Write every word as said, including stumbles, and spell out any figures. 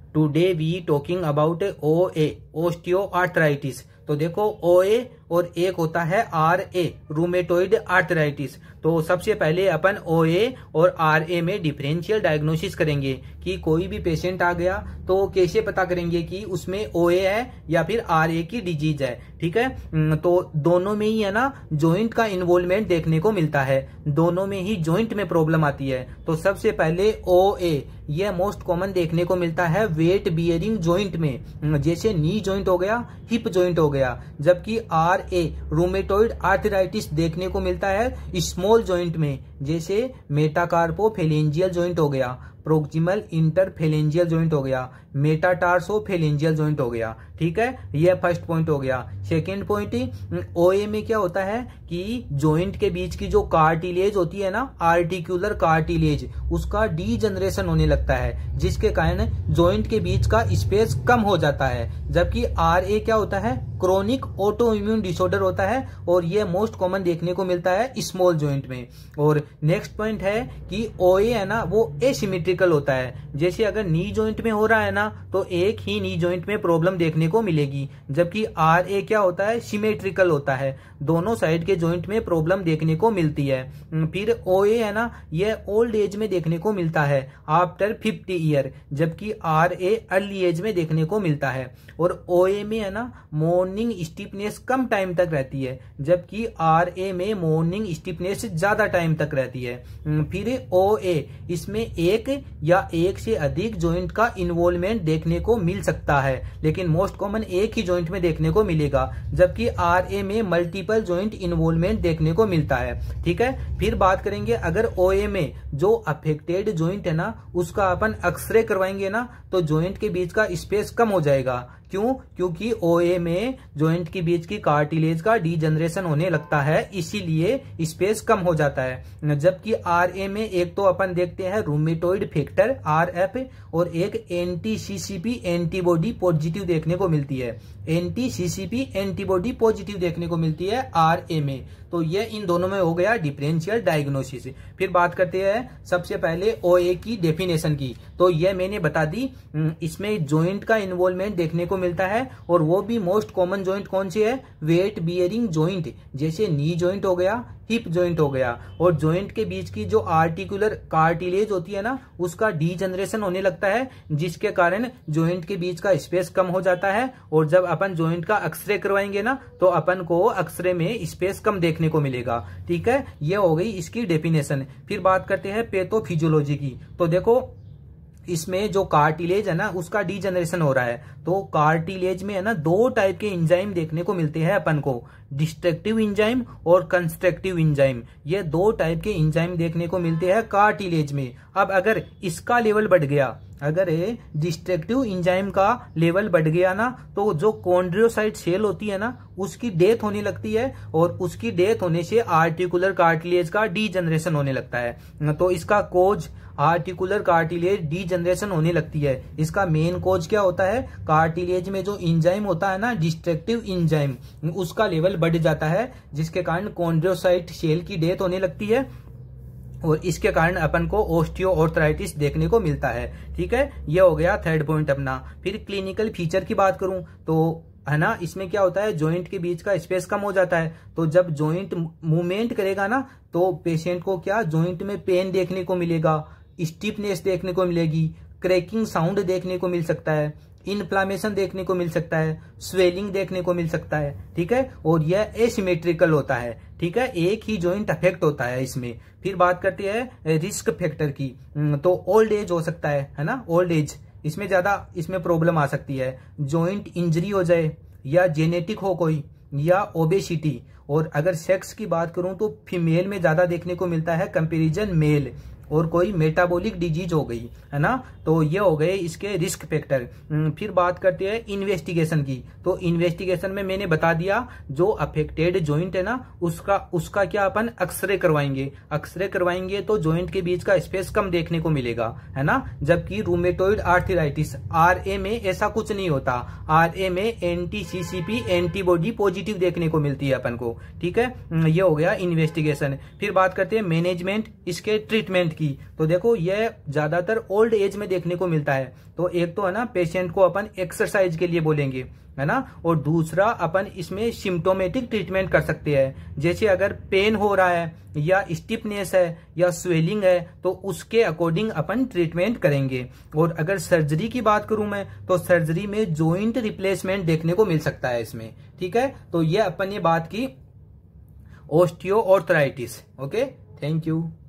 Today we talking about O A osteoarthritis. तो देखो ओ ए और एक होता है आर ए रूमेटोइड आर्थराइटिस। तो सबसे पहले अपन ओ ए और आर ए में डिफरेंशियल डायग्नोसिस करेंगे कि कोई भी पेशेंट आ गया तो कैसे पता करेंगे कि उसमें ओ ए है या फिर आर ए की डिजीज है। ठीक है, तो दोनों में ही है ना जॉइंट का इन्वॉल्वमेंट देखने को मिलता है, दोनों में ही जॉइंट में प्रॉब्लम आती है। तो सबसे पहले ओ ए यह मोस्ट कॉमन देखने को मिलता है वेट बियरिंग जॉइंट में, जैसे नी जॉइंट हो गया, हिप जॉइंट हो गया। जबकि आर ए रूमेटोइड आर्थराइटिस देखने को मिलता है स्मॉल जॉइंट में, जैसे मेटाकार्पोफेलेंजियल जॉइंट हो गया, प्रोक्सिमल इंटरफेलेंजियल जॉइंट हो गया, मेटाटार्सोफेलेंजियल जॉइंट हो गया। ठीक है, यह फर्स्ट पॉइंट हो गया। सेकेंड पॉइंट, ओए में क्या होता है कि जॉइंट के बीच की जो कार्टिलेज होती है ना, आर्टिकुलर कार्टिलेज, उसका डीजनरेशन होने लगता है, जिसके कारण जॉइंट के बीच का स्पेस कम हो जाता है। जबकि आर ए क्या होता है, क्रोनिक ऑटो इम्यून डिसऑर्डर होता है और यह मोस्ट कॉमन देखने को मिलता है स्मॉल जॉइंट में। और नेक्स्ट पॉइंट है कि ओए है ना वो एसिमेट्रिकल होता है, जैसे अगर नी जॉइंट में हो रहा है ना तो एक ही नी जॉइंट में प्रॉब्लम देखने को मिलेगी। जबकि आर ए क्या होता है, सिमेट्रिकल होता है, दोनों साइड के जॉइंट में प्रॉब्लम देखने को मिलती है। फिर ओ ए है ना यह ओल्ड एज में देखने को मिलता है आफ्टर फिफ्टी ईयर, जबकि आर ए अर्ली एज में देखने को मिलता है। और ओ ए में है ना मॉर्निंग स्टिफनेस कम टाइम तक रहती है, जबकि आर ए में मॉर्निंग स्टिफनेस ज्यादा टाइम तक रहती है। फिर ओ ए इसमें एक या एक से अधिक जॉइंट का इन्वॉल्वमेंट देखने को मिल सकता है, लेकिन मोस्ट कॉमन एक ही जॉइंट में देखने को मिलेगा। जबकि आर ए में मल्टीपल जॉइंट इन्वॉल्वमेंट देखने को मिलता है। ठीक है, फिर बात करेंगे अगर ओ ए में जो अफेक्टेड जॉइंट है ना उसका अपन एक्सरे करवाएंगे ना तो जॉइंट के बीच का स्पेस कम हो जाएगा। क्यों? क्योंकि ओ ए में जॉइंट के बीच की कार्टिलेज का डीजनरेशन होने लगता है, इसीलिए स्पेस कम हो जाता है। जबकि आर ए में एक तो अपन देखते हैं रूमेटोइड फैक्टर आर एफ और एक anti C C P antibody positive देखने को मिलती है। Anti C C P antibody positive देखने को मिलती है आर ए में। तो ये इन दोनों में हो गया डिफरेंशियल डायग्नोसिस। फिर बात करते हैं सबसे पहले ओ ए की डेफिनेशन की। तो ये मैंने बता दी, इसमें जॉइंट का इन्वॉल्वमेंट देखने को मिलता है और वो भी मोस्ट कॉमन जॉइंट कौन सी है, वेट बियरिंग जॉइंट, जैसे नी जॉइंट हो गया, हिप जॉइंट हो गया। और जॉइंट के बीच की जो आर्टिकुलर कार्टिलेज होती है ना उसका डीजनरेशन होने लगता है, जिसके कारण जॉइंट के बीच का स्पेस कम हो जाता है। और जब अपन जॉइंट का एक्सरे करवाएंगे ना तो अपन को एक्सरे में स्पेस कम देखने को मिलेगा। ठीक है, ये हो गई इसकी डेफिनेशन। फिर बात करते हैं पैथोफिजियोलॉजी की। तो देखो इसमें जो कार्टिलेज है ना उसका डीजनरेशन हो रहा है। तो कार्टिलेज में है ना दो टाइप के एंजाइम देखने को मिलते हैं अपन को, डिस्ट्रक्टिव एंजाइम और कंस्ट्रक्टिव एंजाइम। ये दो टाइप के एंजाइम देखने को मिलते हैं कार्टिलेज में। अब अगर इसका लेवल बढ़ गया, अगर डिस्ट्रक्टिव एंजाइम का लेवल बढ़ गया ना तो जो कॉन्ड्रियोसाइट सेल होती है ना उसकी डेथ होने लगती है और उसकी डेथ होने से आर्टिकुलर कार्टिलेज का डीजनरेशन होने लगता है। तो इसका कोज आर्टिकुलर कार्टिलेज डीजनरेशन होने लगती है। इसका मेन कोज क्या होता है, कार्टिलेज में जो एंजाइम होता है ना डिस्ट्रक्टिव एंजाइम, उसका लेवल बढ़ जाता है, जिसके कारण कॉन्ड्रियोसाइट सेल की डेथ होने लगती है और इसके कारण अपन को ओस्टियोआर्थराइटिस देखने को मिलता है। ठीक है, ये हो गया थर्ड पॉइंट अपना। फिर क्लिनिकल फीचर की बात करूं तो है ना इसमें क्या होता है, जॉइंट के बीच का स्पेस कम हो जाता है। तो जब जॉइंट मूवमेंट करेगा ना तो पेशेंट को क्या जॉइंट में पेन देखने को मिलेगा, स्टिफनेस देखने को मिलेगी, क्रैकिंग साउंड देखने को मिल सकता है, इन्फ्लामेशन देखने को मिल सकता है, स्वेलिंग देखने को मिल सकता है। ठीक है, और यह एसिमेट्रिकल होता है। ठीक है, एक ही जॉइंट अफेक्ट होता है इसमें। फिर बात करते हैं रिस्क फैक्टर की। तो ओल्ड एज हो सकता है है ना, ओल्ड एज इसमें ज्यादा इसमें प्रॉब्लम आ सकती है। जॉइंट इंजरी हो जाए या जेनेटिक हो कोई या ओबेसिटी। और अगर सेक्स की बात करूं तो फीमेल में ज्यादा देखने को मिलता है कंपैरिजन मेल। और कोई मेटाबॉलिक डिजीज हो गई है ना, तो ये हो गए इसके रिस्क फैक्टर। फिर बात करते हैं इन्वेस्टिगेशन की। तो इन्वेस्टिगेशन में मैंने बता दिया जो अफेक्टेड जॉइंट है ना उसका उसका क्या अपन एक्सरे करवाएंगे। एक्सरे करवाएंगे तो जॉइंट के बीच का स्पेस कम देखने को मिलेगा है ना। जबकि रूमेटोइड आर्थराइटिस आर ए में ऐसा कुछ नहीं होता। आर ए में anti C C P antibody positive देखने को मिलती है अपन को। ठीक है, ये हो गया इन्वेस्टिगेशन। फिर बात करते हैं मैनेजमेंट, इसके ट्रीटमेंट की, तो देखो ये ज्यादातर ओल्ड एज में देखने को मिलता है। तो एक तो है ना पेशेंट को अपन एक्सरसाइज के लिए बोलेंगे, है ना, और दूसरा अपन इसमें सिम्टोमेटिक ट्रीटमेंट कर सकते हैं। जैसे अगर पेन हो रहा है या स्टिफनेस है या स्वेलिंग है तो उसके अकॉर्डिंग अपन ट्रीटमेंट करेंगे। और अगर सर्जरी की बात करूं मैं तो सर्जरी में जॉइंट रिप्लेसमेंट देखने को मिल सकता है इसमें। ठीक है, तो ये अपन ने बात की ऑस्टियोआर्थराइटिस। Okay, thank you.